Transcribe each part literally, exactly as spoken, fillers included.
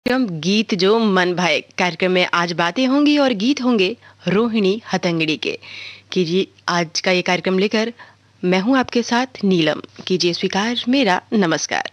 कार्यक्रम गीत जो मन भाए कार्यक्रम में आज बातें होंगी और गीत होंगे रोहिणी हथंगड़ी के। कीजिए आज का ये कार्यक्रम लेकर मैं हूं आपके साथ नीलम। कीजिए स्वीकार मेरा नमस्कार।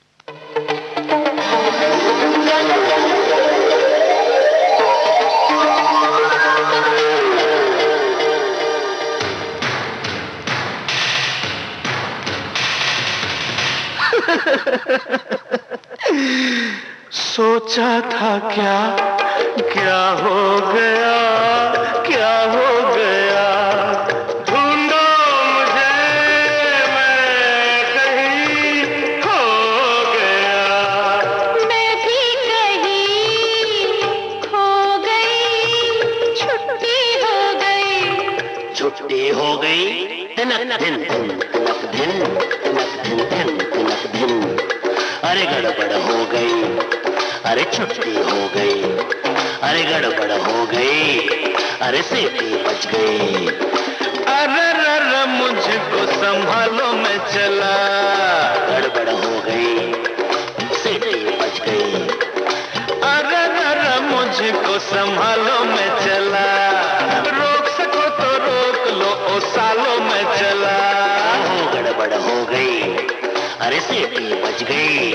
सोचा था क्या क्या हो गया क्या हो गया, ढूंढो मुझे मैं कहीं खो गया। मैं भी कहीं खो गई, छुट्टी हो गई। छुट्टी हो गई तिनक धिन तिनक धिन तिनक धिन धिन तिनक धिन। अरे गड़बड़ हो गई, अरे छुट्टी हो गई, अरे गड़बड़ हो गई, अरे सीटी बच गई। अरे रर मुझको संभालो मैं चला, गड़बड़ हो गई, सीटी बच गई। अरे रर मुझको संभालो मैं चला, रोक सको तो रोक लो ओ सालो मैं चला। हो गड़बड़ हो गई, अरे सीटी बच गई।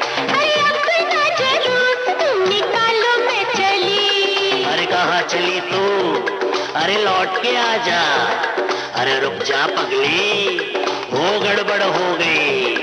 कहाँ चली तू, अरे लौट के आजा, अरे रुक जा पगली, हो गड़बड़ हो गई।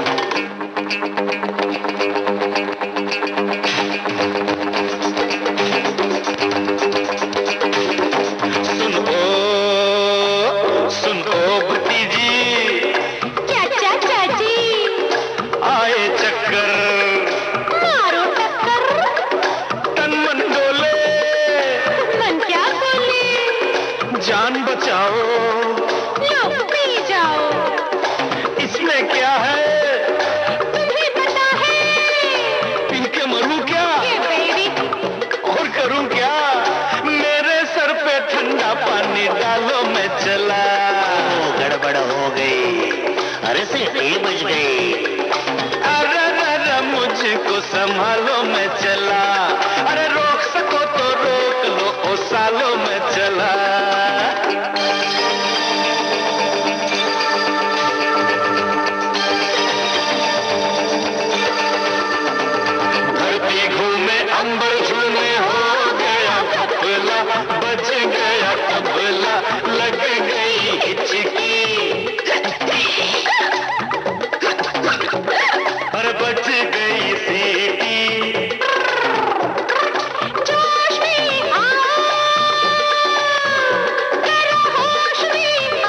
सुन ओ सुन ओ भतीजी, क्या चाचा जी आए चक्कर, मारो टक्कर, तन मन डोले, मन क्या बोले, जान बचाओ, लो पी जाओ। इसमें क्या है तुम्हें पता है, पी के मरूं क्या, ये बेबी और करूं क्या, मेरे सर पे ठंडा पानी डालो मैं चला। ओ गड़बड़ हो गई, अरे सीटी बज गई। अरे अरे मुझको संभालो मैं चला, अरे रोक सको तो रोक लो ओ सालो मैं चला। धरती घूमे अंबर झूमे, हो गया घपला, बज गया तबला, लग गई हिचकी, और बच गई सीटी। जोश में आओ, करो होश में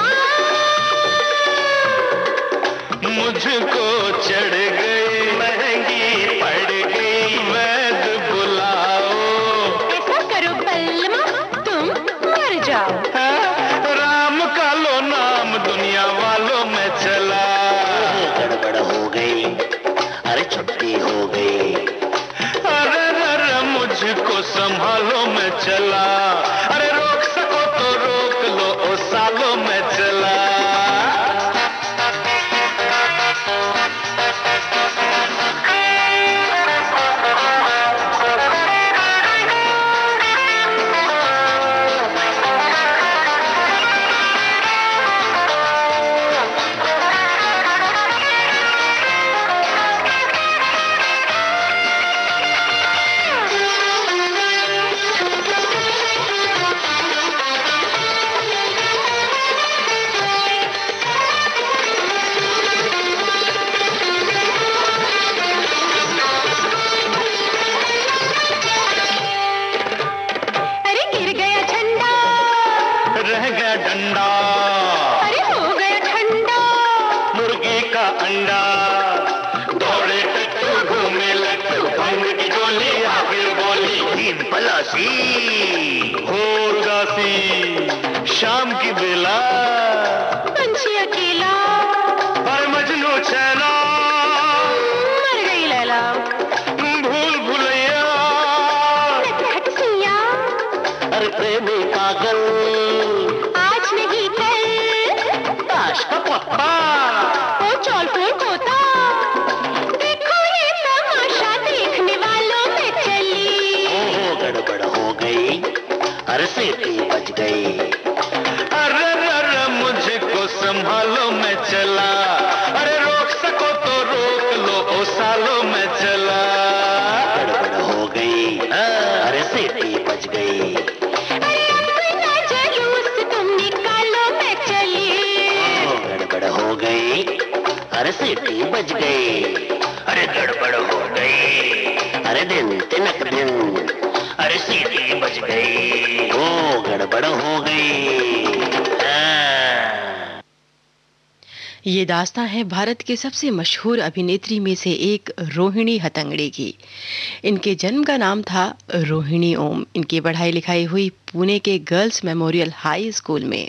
आओ। मुझको चढ़ गई, महंगी पड़ गई, वैद बुलाओ। ऐसा करो बलमा, तुम मर जाओ। राम का लो नाम दुनिया वालों में चला। गड़बड़ हो गई, अरे छुट्टी हो गई, अरे अरे मुझको संभालो मैं चला, अरे रोक सको तो रोक लो ओ सालो मैं चला। अरे गिर गया झंडा, रह गया डंडा, अरे हो गया ठंडा। मुर्गी का अंडा, दौड़े टट्टू घूमे लट्टू, भंग की गोली आखिर बोली, तीन पलासी हो उदासी, शाम की बेला, पंछी अकेला, और मजनू छैला, मर गई लैला। भूल भुलैया, नटखट सिया, अरे प्रेमी पागल, आज नहीं कल, ताश का पप्पा, ओ चौल फूल तोता। देखो ये तमाशा देखने वालों में अरे सीटी बज गई। अरे अरे मुझको संभालो मैं चला, अरे रोक सको तो रोक लो ओ सालो मैं चला। गड़बड़ हो गई, अरे सीटी बज गई। अरे अपना जलूस तुम निकालो मैं चली। ओ, गड़बड़ हो गई, अरे सीटी बज गई। अरे गड़बड़ हो गई, अरे दिन तिनक दिन, अरे सीटी बज गई। ओ गड़बड़ हो गई। हाँ। ये दास्तां है भारत के सबसे मशहूर अभिनेत्री में से एक रोहिणी हतंगड़ी की। इनके जन्म का नाम था रोहिणी ओम। इनकी पढ़ाई लिखाई हुई पुणे के गर्ल्स मेमोरियल हाई स्कूल में।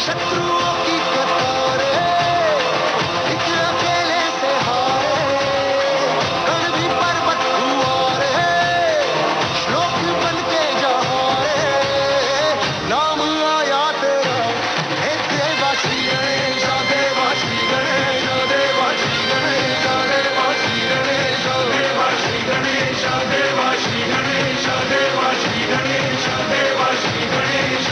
शत्रुओं की कतारें एक अकेले से हारे, कण भी पर्वत हुआ रे, श्लोक बन के जहाँ रे, नाम आया तेरा हे देवा श्री गणेश, देवा श्री गणेश, देवा श्री गणेश, देवा श्री गणेश, देवा श्री गणेश, देवा श्री गणेश, देवा श्री गणेश, देवा श्री गणेश।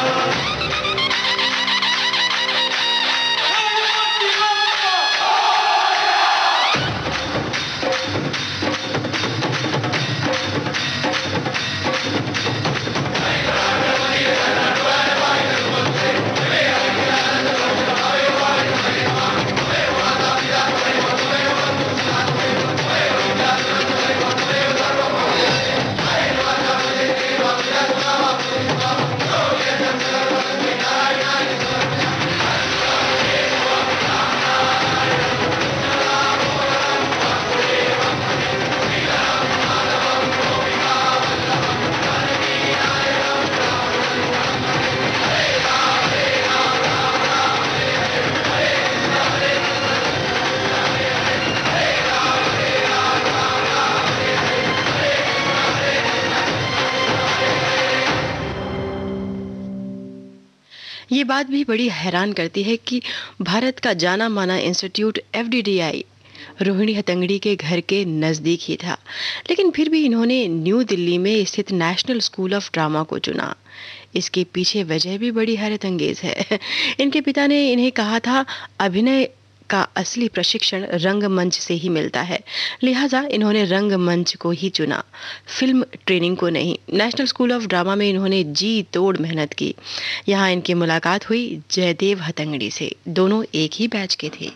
ये बात भी बड़ी हैरान करती है कि भारत का जाना माना institute F D D I Rohini Hattangadi के घर के नज़दीक ही था, लेकिन फिर भी इन्होंने न्यू दिल्ली में स्थित नेशनल स्कूल ऑफ ड्रामा को चुना। इसके पीछे वजह भी बड़ी हैरत अंगेज है। इनके पिता ने इन्हें कहा था अभिनय का असली प्रशिक्षण रंगमंच से ही मिलता है, लिहाजा इन्होंने रंगमंच को ही चुना, फिल्म ट्रेनिंग को नहीं। नेशनल स्कूल ऑफ ड्रामा में इन्होंने जी तोड़ मेहनत की। यहाँ इनकी मुलाकात हुई जयदेव हतंगड़ी से। दोनों एक ही बैच के थे।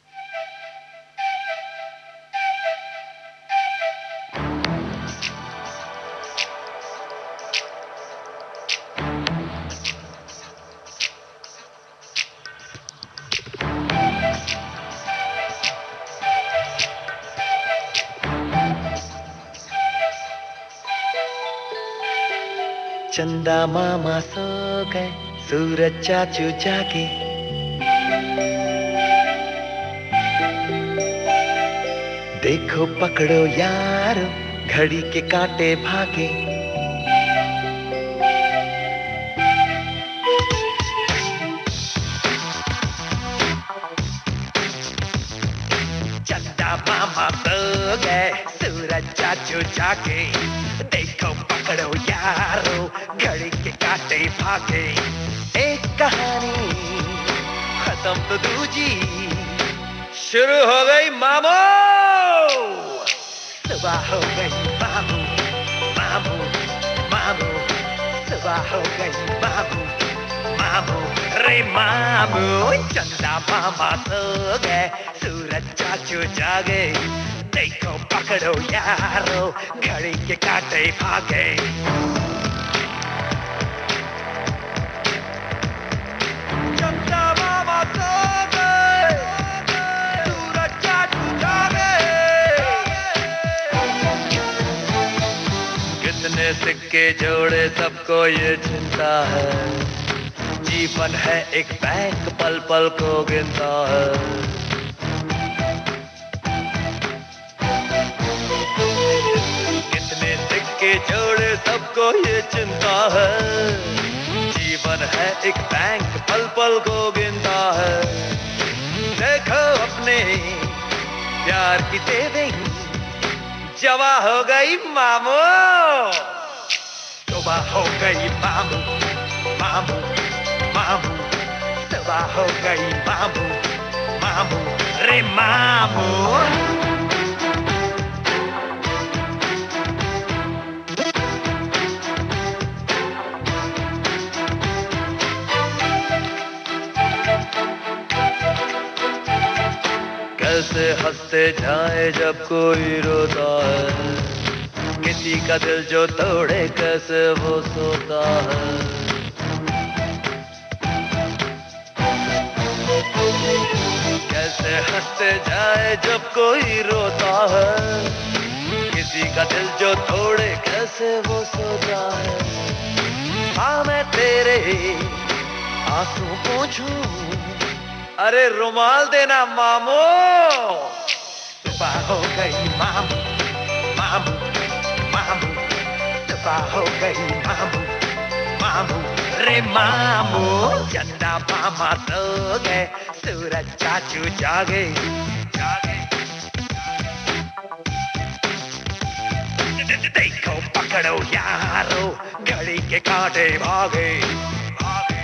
चंदा मामा सो गए, सूरज चाचू जागे, देखो पकड़ो यारो, घड़ी के कांटे भागे। चंदा मामा सो गए, सूरज चाचू जागे, देखो पकड़ो यारो, घड़ी के कांटे भागे। एक कहानी खत्म तो दूजी शुरू हो गई मामू, सुबह हो गई मामू, मामू मामू, सुबह हो गई मामू, मामू रे मामू। चंदा मामा सो गए, सूरज चाचू जागे, देखो पकड़ो यारो, घड़ी के कांटे भागे। चंदा मामा सो गए, सूरज चाचू जागे, कितने सिक्के जोड़े सबको ये चिंता है, जीवन है एक बैंक पल पल को गिनता है। के जोड़े सबको ये चिंता है, जीवन है एक बैंक पल पल को गिनता है। देखो अपने प्यार की सेविंग जवा हो गई मामू, सुबह हो गई मामू, मामू मामू, सुबह हो गई मामू, मामू रे मामू। कैसे हंसते जाए जब कोई रोता है, किसी का दिल जो तोड़े कैसे वो सोता है। कैसे हंसते जाए जब कोई रोता है, किसी का दिल जो तोड़े कैसे वो सोता है। हाँ मैं तेरे आंसू पोंछूं। अरे रुमाल देना मामू। सुबह हो गई मामू, मामू, मामू, सुबह हो गई मामू, मामू, रे मामू। चंदा मामा सो गए, सूरज चाचू जागे, जागे। देखो पकड़ो यारो, घड़ी के कांटे भागे, भागे।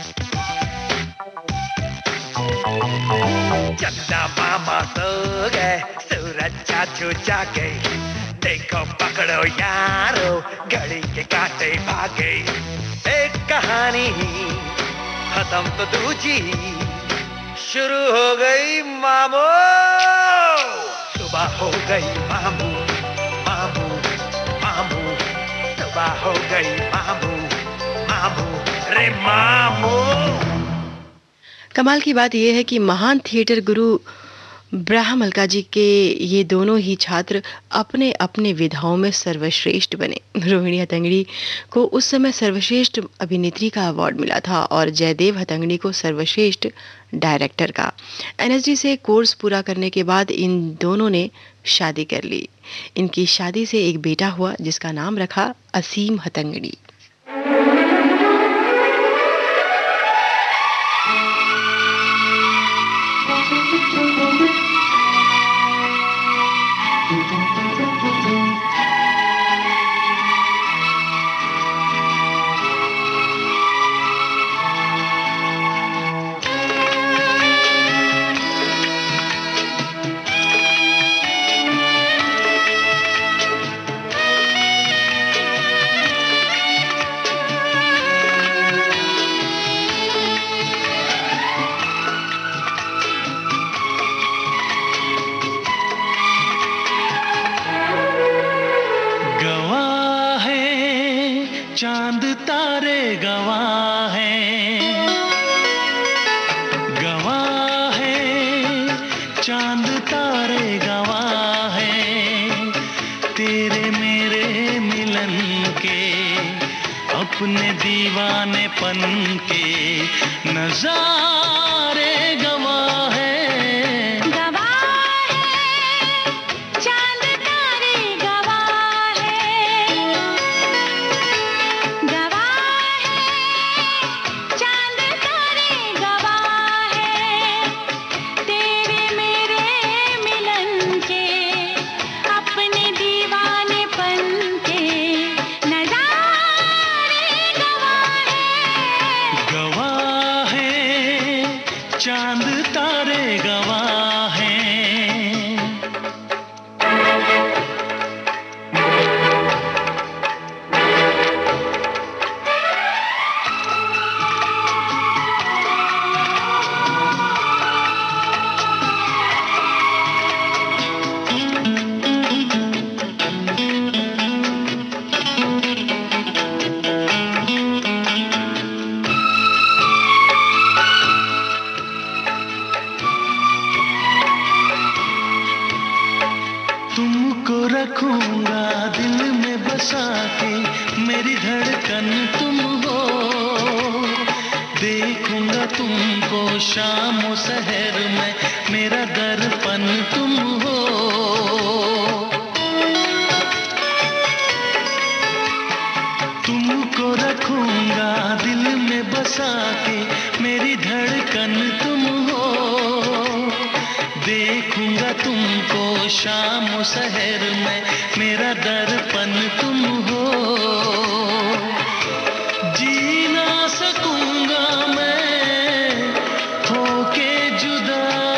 चंदा मामा सो गए, सूरज चाचू जागे। देखो पकड़ो यारो, घड़ी के कांटे भागे। एक कहानी खत्म तो दूजी शुरू हो गई मामू। सुबह हो गई मामू, मामू, मामू, सुबह हो गई मामू, मामू, रे मामू। कमाल की बात यह है कि महान थिएटर गुरु ब्रह्मलका जी के ये दोनों ही छात्र अपने अपने विधाओं में सर्वश्रेष्ठ बने। रोहिणी हथंगड़ी को उस समय सर्वश्रेष्ठ अभिनेत्री का अवार्ड मिला था और जयदेव हथंगड़ी को सर्वश्रेष्ठ डायरेक्टर का। एनएसडी से कोर्स पूरा करने के बाद इन दोनों ने शादी कर ली। इनकी शादी से एक बेटा हुआ जिसका नाम रखा असीम हथंगड़ी। चांद तारे गवाह हैं, गवाह हैं, चांद तारे गवाह हैं, तेरे मेरे मिलन के, अपने दीवानेपन के नजारे गवाह हैं। चांद तारे गवाह हैं। रखूंगा दिल में बसा के, मेरी धड़कन तुम हो, देखूंगा तुमको शाम और सहर में, मेरा दर्पण तुम हो। तुमको रखूंगा दिल में बसा के, मेरी धड़कन तुम हो, देखूंगा तुमको शाम और शहर में, मेरा दर्पण तुम हो। जी ना सकूंगा मैं होके जुदा।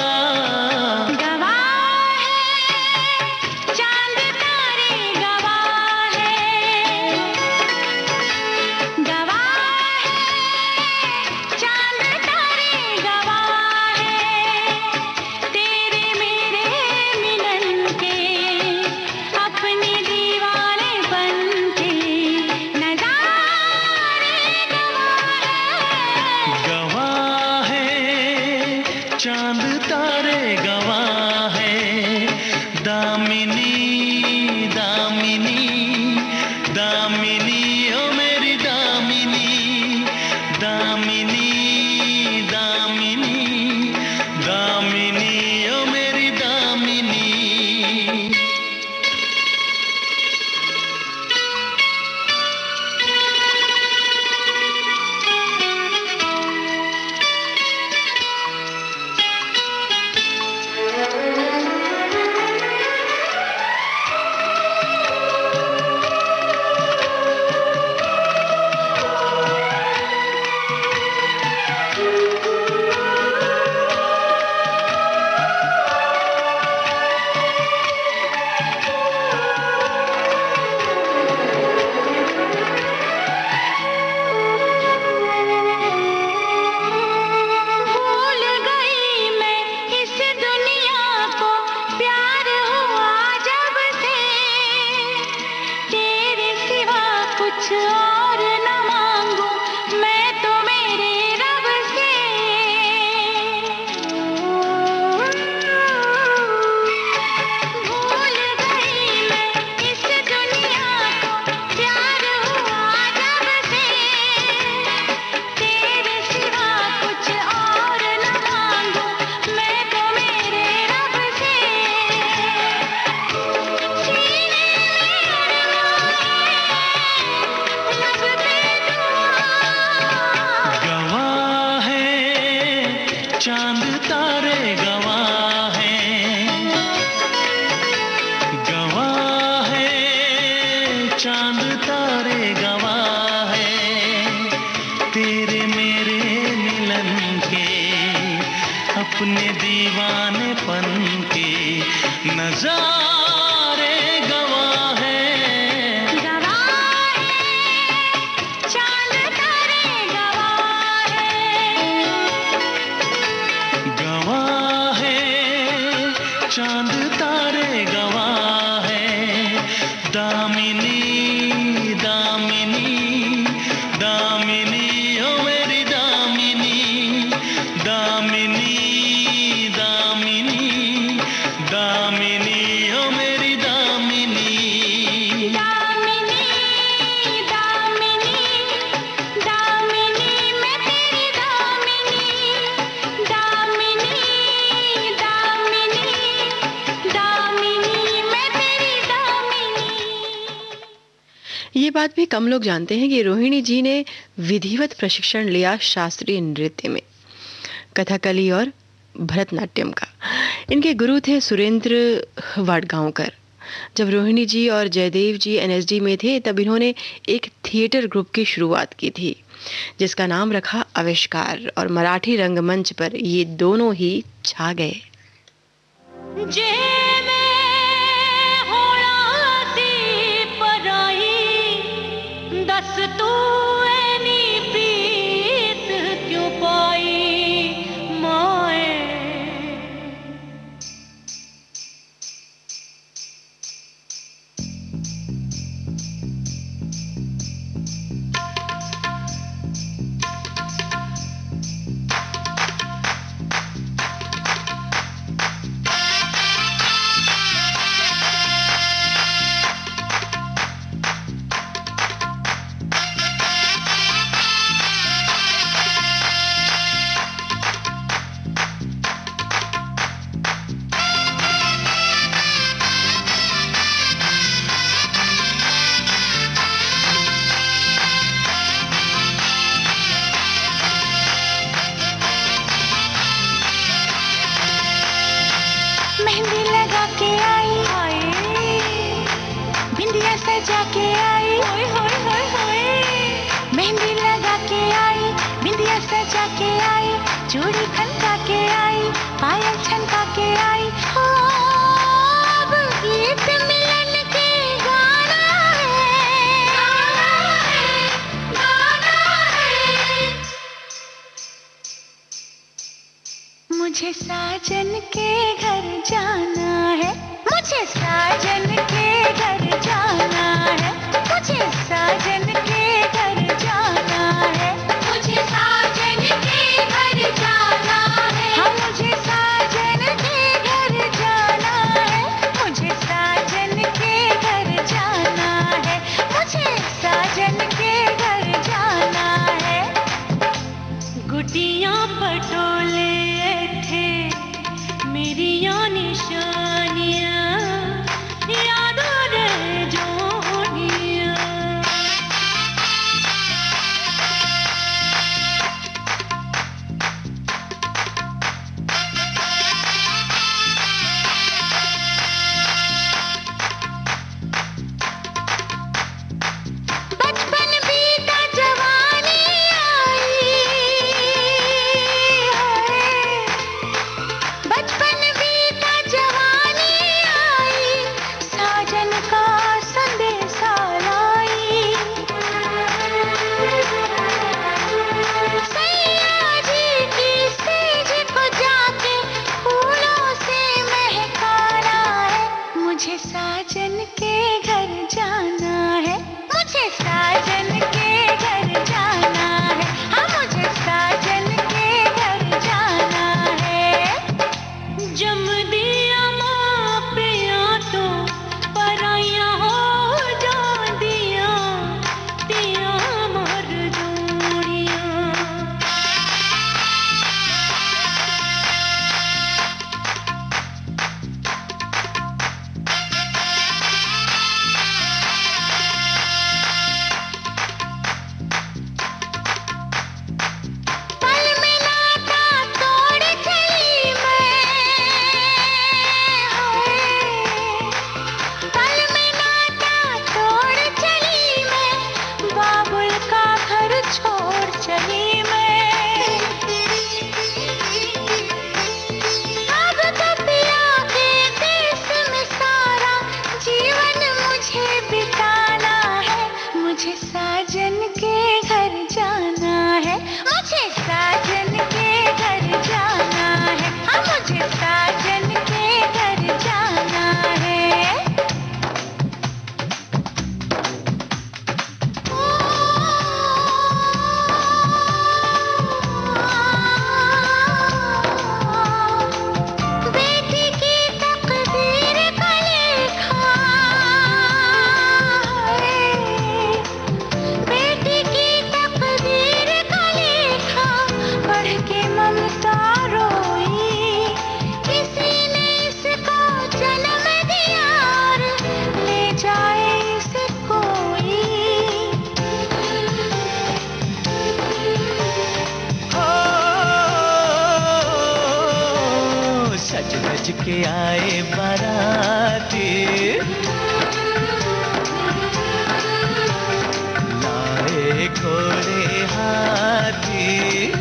गवाह है चांद तारे, गवाह है, गवाह है चांद तारे, गवाह है, तेरे मेरे मिलन के, अपने दीवानेपन के नजारे गवाह है, चांद तारे गवाह है, दामिनी दामिनी दामिनी ओ मेरी दामिनी, दामिनी चांद तारे गवाह हैं, गवाह हैं, चांद तारे गवाह हैं, तेरे मेरे मिलन के, अपने दीवानेपन के नजारे गवाह हैं। गवाह है चांद तारे गवाह है, गवाह है चांद तारे गवाह है, दामिनी दामिनी दामिनी ओ मेरी दामिनी, दामिनी दामिनी दामिनी ओ मेरी दामिनी। दामिनी दामिनी दामिनी मैं तेरी दामिनी, दामिनी दामिनी दामिनी मैं तेरी दामिनी। ये बात भी कम लोग जानते हैं कि रोहिणी जी ने विधिवत प्रशिक्षण लिया शास्त्रीय नृत्य में, कथकली और भरतनाट्यम का। इनके गुरु थे सुरेंद्र वाडगांवकर। जब रोहिणी जी और जयदेव जी एनएसडी में थे तब इन्होंने एक थिएटर ग्रुप की शुरुआत की थी जिसका नाम रखा आविष्कार, और मराठी रंगमंच पर ये दोनों ही छा गए। जे मैं होळासी पराई, दस तू ऐनी प्रीत क्यों पाई माए। मेहंदी लगा के आई, बिंदिया सजा के आई, होय होय होय होय। मेहंदी लगा के आई, बिंदिया सजा के आई, चूड़ी खनका के आई, पायल छनका के आई। हो अब गीत मिलन के गाना है, गाना है। मुझे साजन के घर जाना है, मुझे साजन के घर जाना है, मुझे साजन के घर जाना है, मुझे साजन के घर जाना है। हाँ मुझे साजन के घर जाना है, मुझे साजन के घर जाना है, मुझे साजन के घर जाना है। गुटियां पटोले थे मेरी या निशानियां, यादों रह जोनियां। बचपन बीता जवानी आई, बचपन बीता जवानी सज धज के आए बाराती, लाए घोड़े हाथी।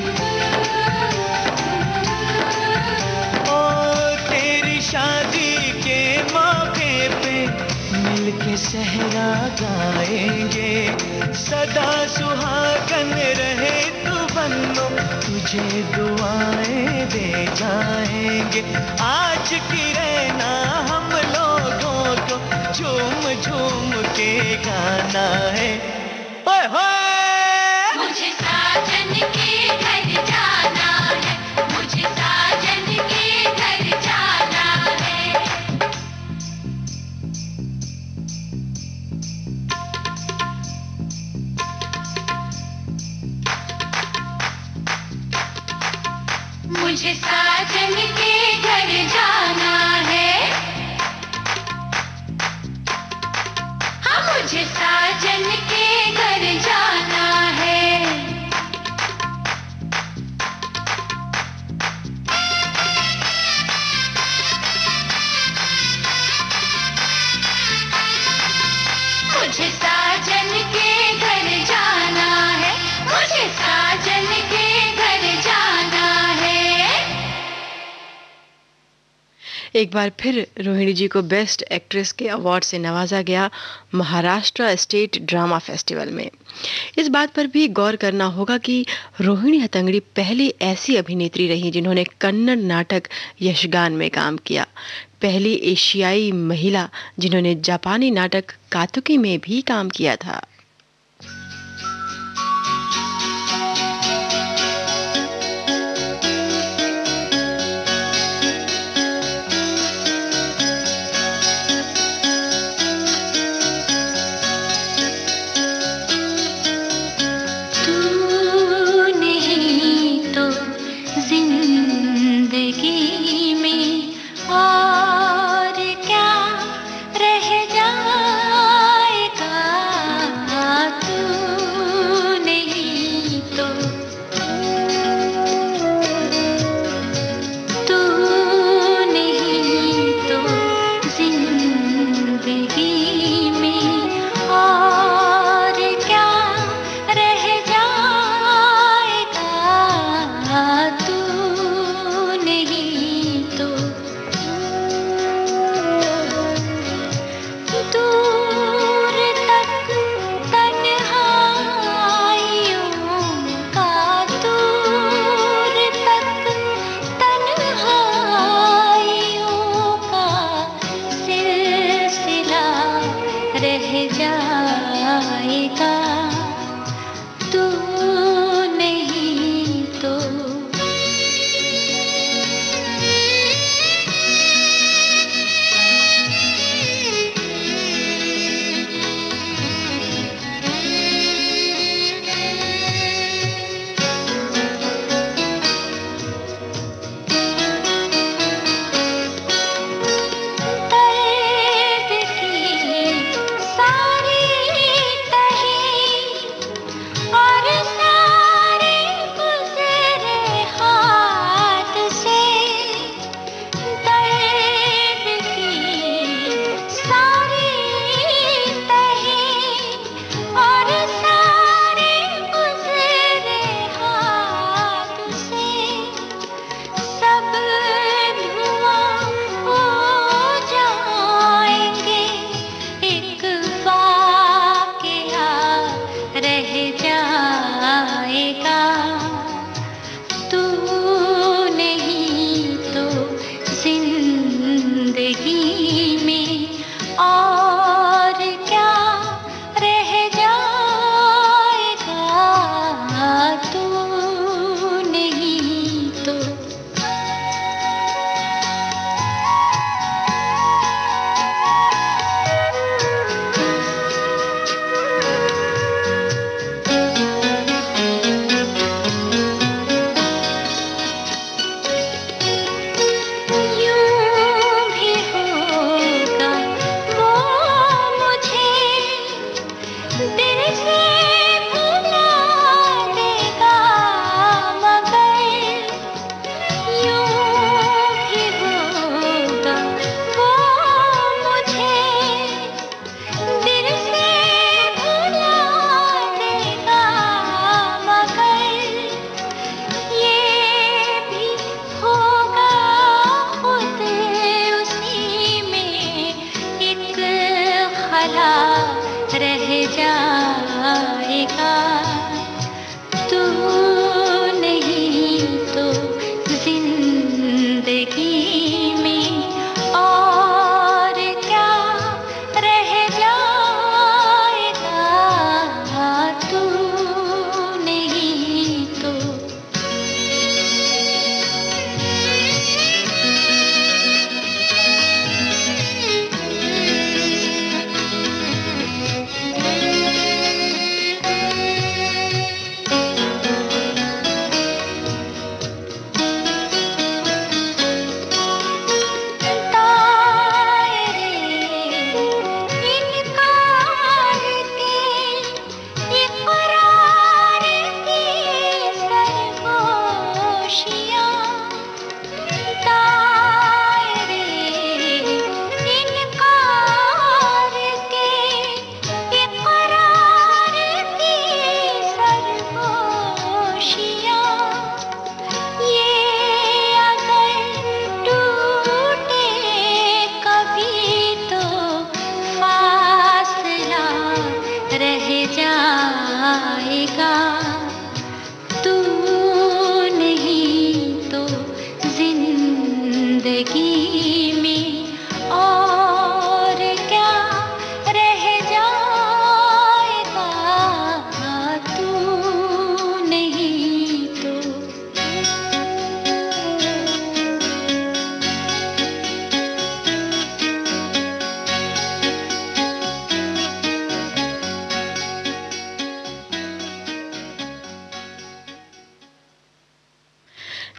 ओ तेरी शादी के मौके पे मिलके सहरा गाएंगे, सदा सुहागन रहे तू बन्नो, तुझे दुआएं दे जाएंगे। आज की रहना हम लोगों को झूम झूम के गाना है। ओए होए मुझे साजन के घर जाना है, मुझे साजन के घर जाना है। मुझे साजन के घर जाना है, हाँ मुझे साजन के घर जाना है। मुझे साजन के घर जाना है, मुझे साजन के घर जाना है। एक बार फिर रोहिणी जी को बेस्ट एक्ट्रेस के अवार्ड से नवाजा गया महाराष्ट्र स्टेट ड्रामा फेस्टिवल में। इस बात पर भी गौर करना होगा कि रोहिणी हतंगड़ी पहली ऐसी अभिनेत्री रही जिन्होंने कन्नड़ नाटक यशगान में काम किया, पहली एशियाई महिला जिन्होंने जापानी नाटक कातुकी में भी काम किया था। जिंदगी में और क्या रह जाएगा, तू नहीं तो, तू नहीं तो जिंदगी में और क्या रह जाएगा, तू नहीं तो।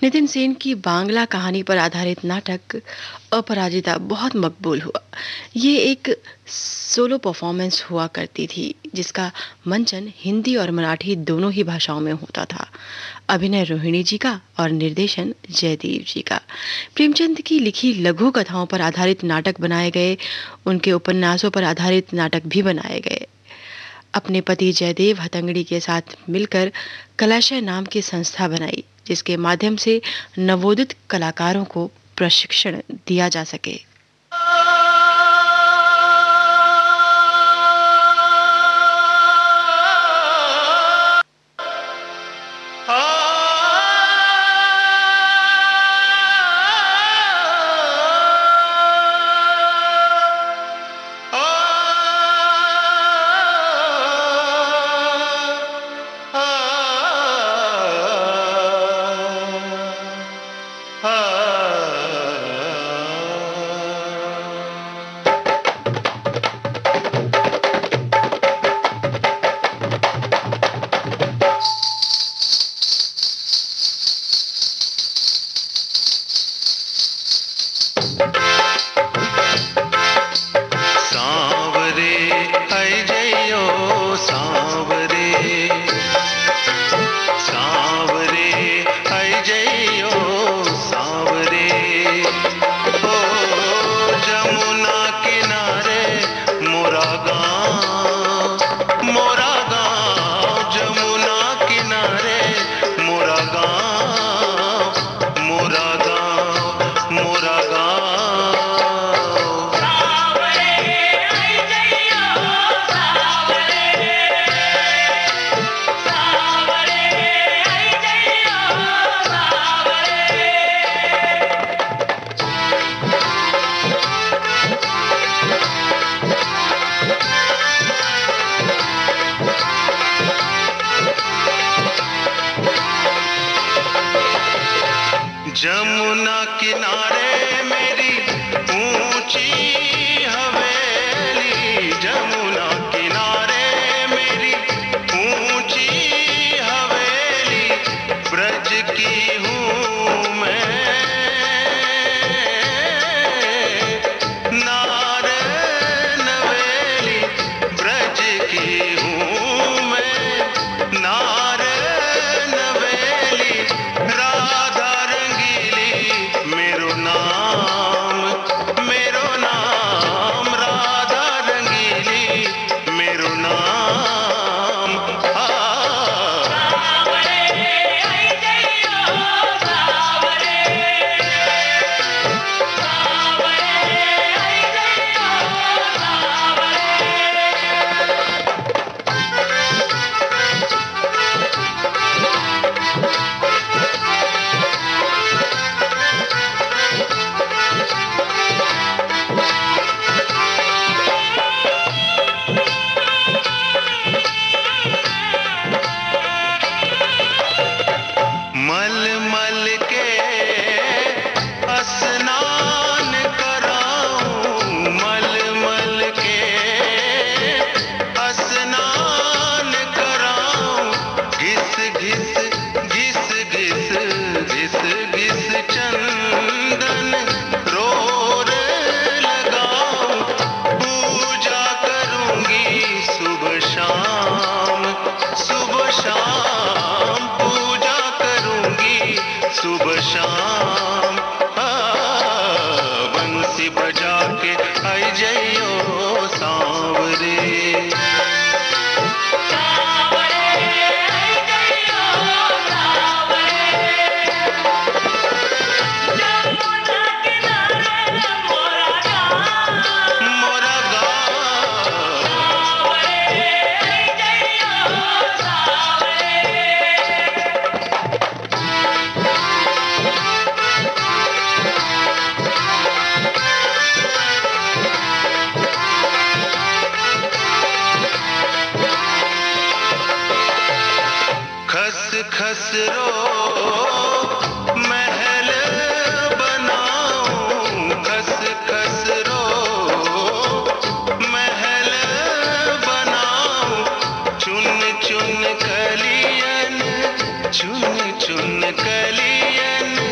नितिन सेन की बांग्ला कहानी पर आधारित नाटक अपराजिता बहुत मकबूल हुआ। ये एक सोलो परफॉर्मेंस हुआ करती थी जिसका मंचन हिंदी और मराठी दोनों ही भाषाओं में होता था। अभिनय रोहिणी जी का और निर्देशन जयदेव जी का। प्रेमचंद की लिखी लघु कथाओं पर आधारित नाटक बनाए गए, उनके उपन्यासों पर आधारित नाटक भी बनाए गए। अपने पति जयदेव हतंगड़ी के साथ मिलकर कलाशय नाम की संस्था बनाई, जिसके माध्यम से नवोदित कलाकारों को प्रशिक्षण दिया जा सके। जमुना किनारे मेरी ऊंची हवेली, जमुना किनारे मेरी ऊंची हवेली, ब्रज की हूँ मैं नार नवेली, ब्रज की हूँ मैं नार नवेली, राधा मेरो नाम मेरो नाम राधा रंगीली, मेरो नाम सावरे आई जइयो सावरे सावरे आई जइयो मल मल के स्नान कराऊं, मल मल के स्नान कराऊं, घिस घिस घिस घिस घिस घिस चंदन रोर लगाऊं, पूजा करूंगी सुबह शाम सुबह शाम, पूजा करूंगी सुबह शाम, बंसी बजा के आई जइयो सांवरे सांवरे आई जइयो सांवरे, जमुना किनारे मोरा गाँव मोरा गाँव, सांवरे आई जइयो सांवरे। खस खस रो महल बनाऊं, खस खस रो महल बनाऊं, चुन चुन कलियन चुन चुन कलियन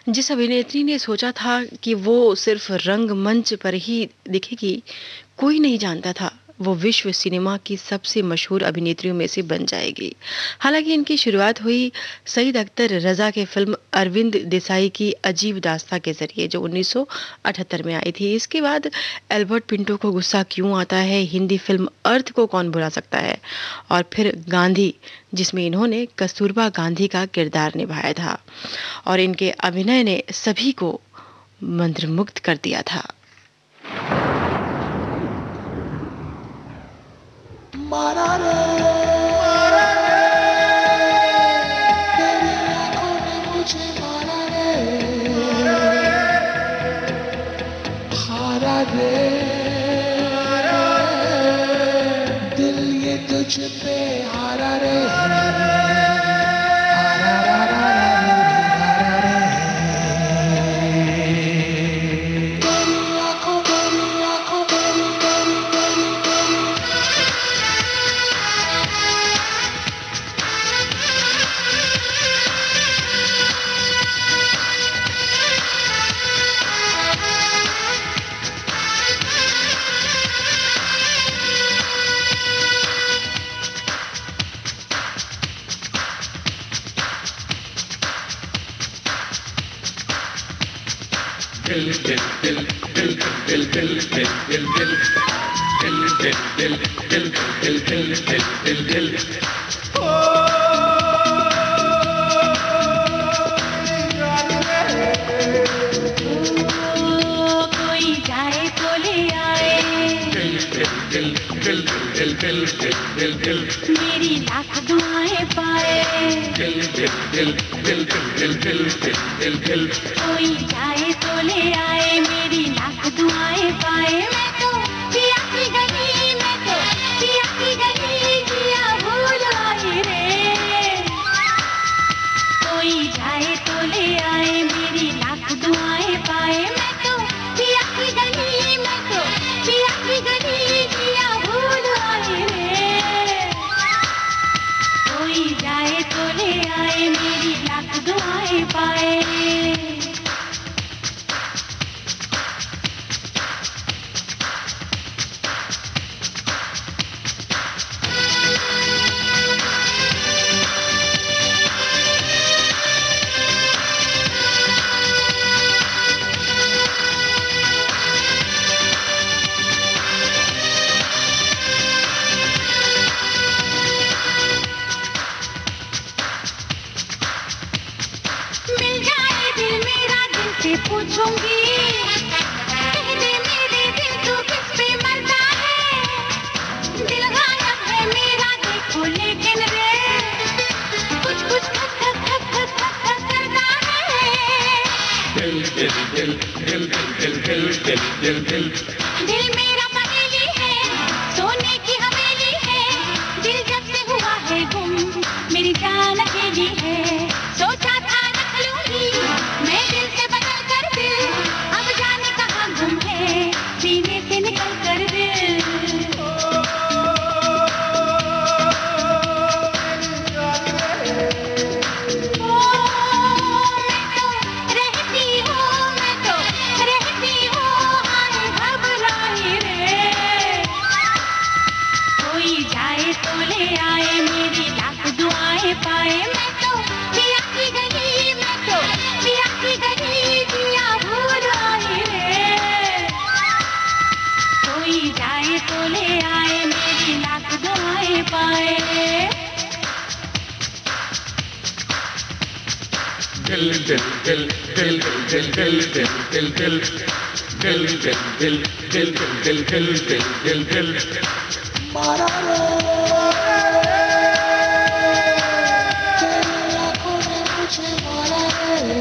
जिस अभिनेत्री ने सोचा था कि वो सिर्फ रंगमंच पर ही दिखेगी, कोई नहीं जानता था वो विश्व सिनेमा की सबसे मशहूर अभिनेत्रियों में से बन जाएगी। हालांकि इनकी शुरुआत हुई सईद अख्तर रजा के फिल्म अरविंद देसाई की अजीब दास्तां के जरिए, जो उन्नीस सौ अठहत्तर में आई थी। इसके बाद एल्बर्ट पिंटो को गुस्सा क्यों आता है, हिंदी फिल्म अर्थ को कौन भुला सकता है, और फिर गांधी, जिसमें इन्होंने कस्तूरबा गांधी का किरदार निभाया था, और इनके अभिनय ने सभी को मंत्रमुग्ध कर दिया था। मारा रे मारा रे तेरी आंखों ने मुझे मारा रे हारा रे दिल ये तुझ पे हारा रे मेरी लाख दुआएं पाए कोई जाए तो ले आए, मेरी लाख दुआएं पाए। मैं तो पिया की गली, मैं तो पिया की गली जिया भूल आई रे। कोई जाए तो ले आए, मेरी लाख दुआएं पाए। मैं तो पिया की गली, मैं तो पिया की गली जिया भूल आई रे। कोई जाए तो ले आए, मेरी लाख दुआएं पाए। पूछूंगी कह दे मेरे दिल तू किस पे मरता है। दिल गायब है मेरा देखो लेकिन रे कुछ कुछ खत खत खत खत खत खत करता है। दिल दिल दिल दिल दिल दिल दिल दिल दिल दिल मेरा पहेली है, सोने की हवेली है। दिल जब से हुआ है गुम, मेरी जान अकेली है। सोचा था रख लूंगी मैं दिल से बदल कर दिल, अब जाने कहाँ गुम है सीने से निकल कर दिल। ओ, मैं तो रहती हूँ, मैं तो रहती हूँ हाय घबराई रे। कोई जाए तो ले आए, मेरी लाख दुआएं पाए। मैं तो पिया की गली, मैं तो पिया की गली जिया भूल आई रे। कोई जाए तो ले आए, मेरी लाख दुआएं पाए। दिल दिल दिल दिल दिल दिल दिल दिल दिल दिल दिल दिल दिल दिल दिल दिल दिल दिल मारा रे तेरी आंखों ने मुझे मारा रे।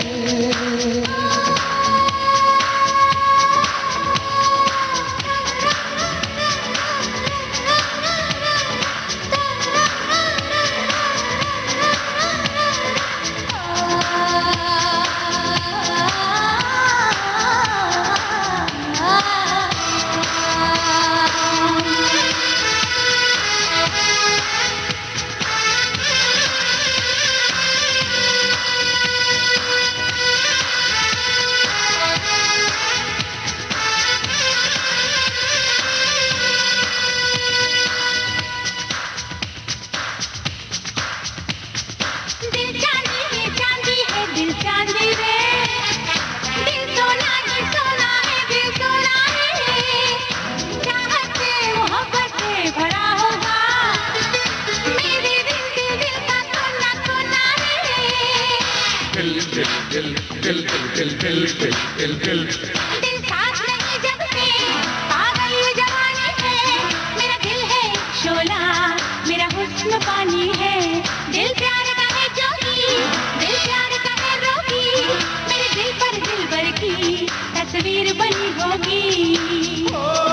चांदी रे, दिल सोना ही सोना है, दिल सोना है, चाहत से मोहब्बत से भरा होगा, मेरे दिल दिल दिल का सोना सोना है। दिल दिल दिल दिल दिल दिल दिल दिल दिल दिल साथ नहीं जब से पागल ये जवानी है, मेरा दिल है शोला, मेरा हुस्न पानी है, दिल प्यार का है जोगी, दिल प्यार का है रोगी, मेरे दिल पर दिल भर की तस्वीर बनी होगी।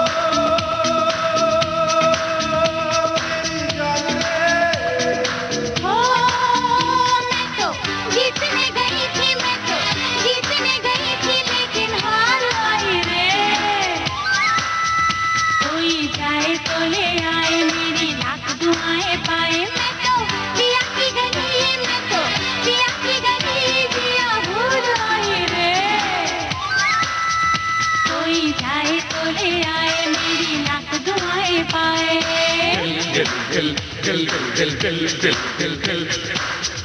हो मैं तो जीतने गई थी, मैं तो जीतने गई थी, लेकिन हार आई रे। कोई जाए तो ले आए, मेरी लाख दुआएं पाए, मैं तो पिया की गली, मैं तो पिया की गली, जिया भूल आई रे। कोई जाए तो ले आए, मेरी लाख दुआएं पाए। दिल दिल दिल दिल दिल दिल दिल दिल दिल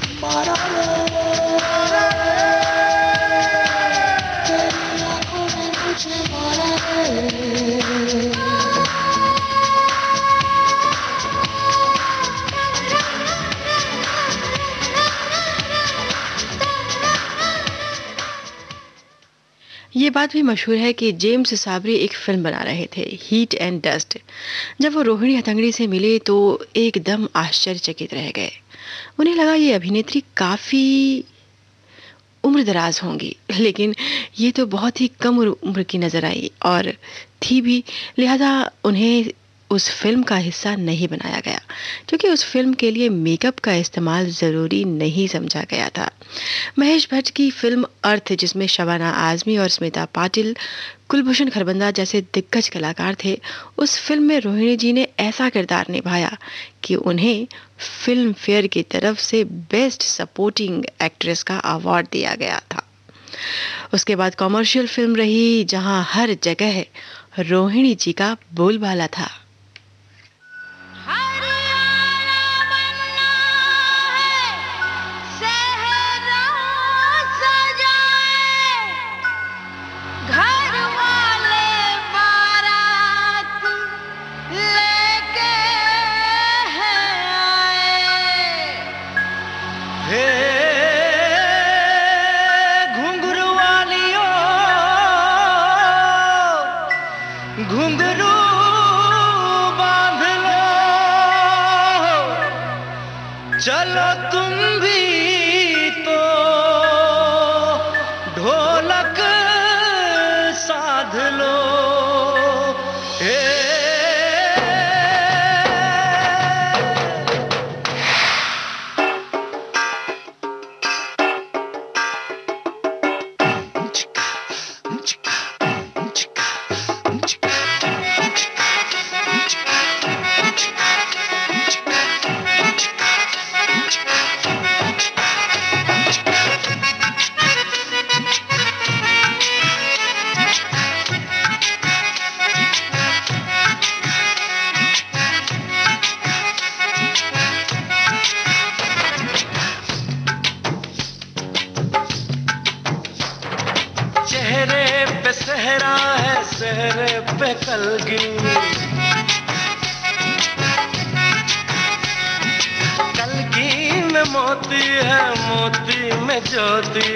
ये बात भी मशहूर है कि जेम्स साबरी एक फिल्म बना रहे थे, हीट एंड डस्ट। जब वो रोहिणी हथंगड़ी से मिले तो एकदम आश्चर्यचकित रह गए। उन्हें लगा ये अभिनेत्री काफ़ी उम्रदराज होंगी, लेकिन ये तो बहुत ही कम उम्र उम्र की नज़र आई और थी भी, लिहाजा उन्हें उस फिल्म का हिस्सा नहीं बनाया गया, क्योंकि उस फिल्म के लिए मेकअप का इस्तेमाल ज़रूरी नहीं समझा गया था। महेश भट्ट की फिल्म अर्थ, जिसमें शबाना आज़मी और स्मिता पाटिल, कुलभूषण खरबंदा जैसे दिग्गज कलाकार थे, उस फिल्म में रोहिणी जी ने ऐसा किरदार निभाया कि उन्हें फिल्म फेयर की तरफ से बेस्ट सपोर्टिंग एक्ट्रेस का अवार्ड दिया गया था। उसके बाद कॉमर्शियल फिल्म रही, जहां हर जगह रोहिणी जी का बोलबाला था। हरियाणा बनना है, सहरा सजाए, घर वाले बारात लेके हैं आए। हे घुंघरू वालियों, घुंघरू बांध लो, चलो तुम भी तो ढोलक साध लो। हे चेहरे पे सहरा है, सहरे पे कलगी, कलगी में मोती है, मोती में ज्योति।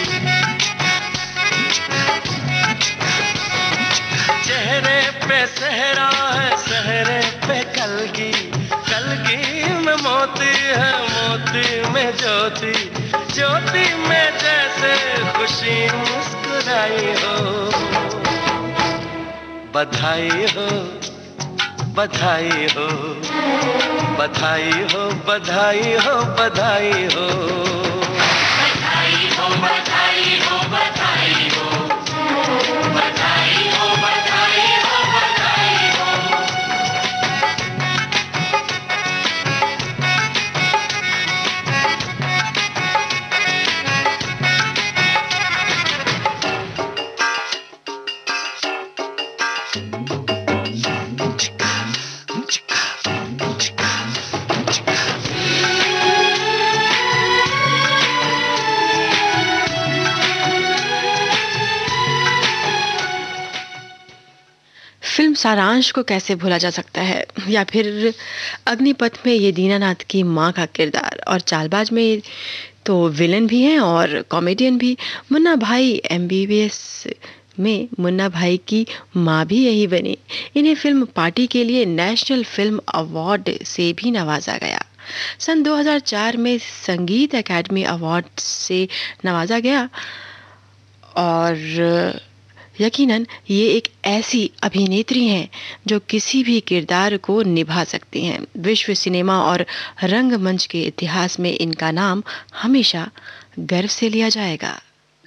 चेहरे पे सहरा है, सहरे पे कलगी, कलगी में मोती है, मोती में ज्योति। ज्योति में जैसे खुशी मुस्कुराई हो, बधाई हो, बधाई हो, बधाई हो, बधाई हो, बधाई हो, बधाई हो, बधाई हो, बधाई हो, बधाई हो, बधाई हो, बधाई हो। फिल्म सारांश को कैसे भूला जा सकता है, या फिर अग्निपथ में ये दीनानाथ की माँ का किरदार, और चालबाज में तो विलन भी हैं और कॉमेडियन भी। मुन्ना भाई एमबीबीएस में मुन्ना भाई की माँ भी यही बनी। इन्हें फिल्म पार्टी के लिए नेशनल फिल्म अवार्ड से भी नवाजा गया। सन दो हज़ार चार में संगीत एकेडमी अवार्ड से नवाजा गया, और यकीनन ये एक ऐसी अभिनेत्री हैं जो किसी भी किरदार को निभा सकती हैं। विश्व सिनेमा और रंगमंच के इतिहास में इनका नाम हमेशा गर्व से लिया जाएगा।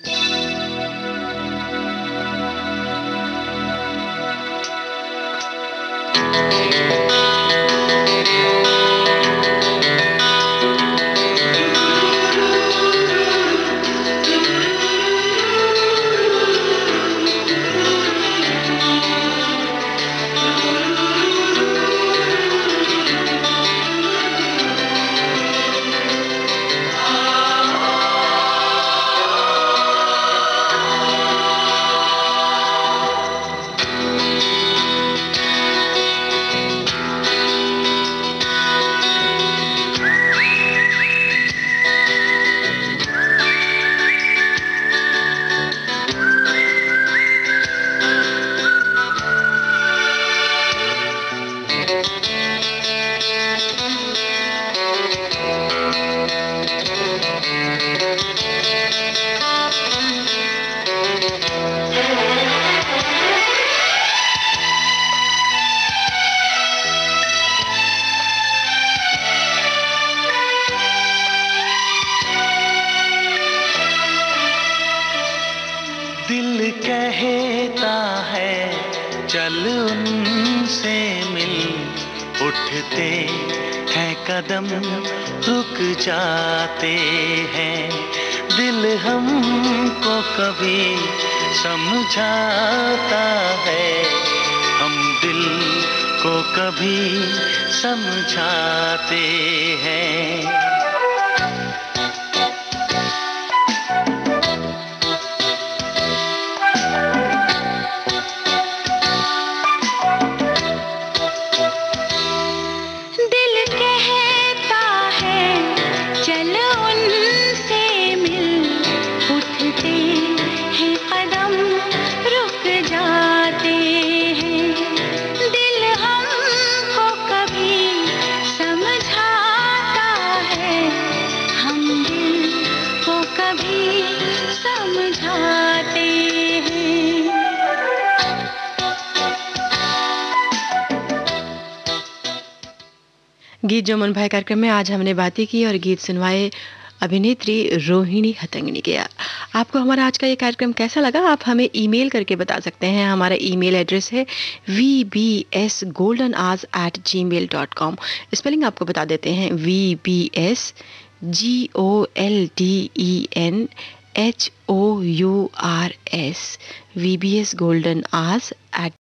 दिल कहता है चल उनसे मिल, उठते हैं कदम रुक जाते हैं। दिल हमको कभी समझाता है, हम दिल को कभी समझाते हैं। गीत जो मन भाई कार्यक्रम में आज हमने बातें की और गीत सुनवाए अभिनेत्री रोहिणी हथंगनी के। आपको हमारा आज का ये कार्यक्रम कैसा लगा, आप हमें ईमेल करके बता सकते हैं। हमारा ईमेल एड्रेस है V B S golden hours at Gmail dot com. Spelling आपको बता देते हैं, V B S G O L D E N H O U R S, V B S golden hours eight